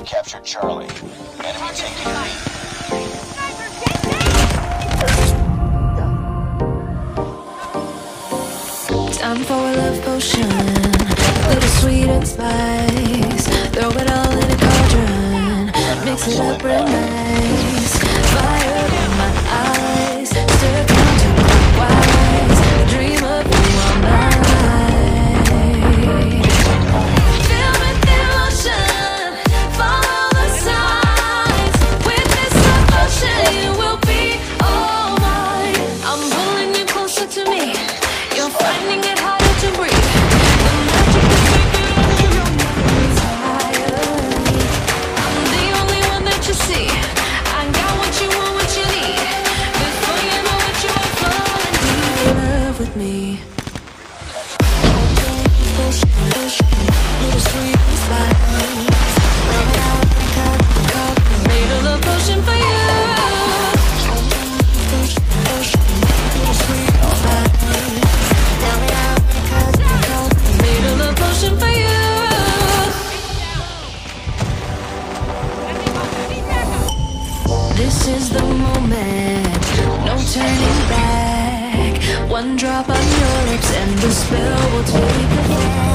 captured Charlie. Enemy taking B. Time for a love potion, little sweet and spice. Throw it all in a cauldron, mix it up real nice. Fire in my eyes, stare counterclockwise. Dream of you all night. Feel with emotion, follow the signs. With this love potion, you will be all mine. I'm pulling you closer to me. You're finding it harder to breathe. The magic is making you tired. I'm the only one that you see. I got what you want, what you need. Before you know it, you are falling deep in love with me. Little sweet spice. Made a love potion for you. Little sweet spice. Made a love potion for you. This is the moment, no turning back. One drop on your lips and the spell will take effect.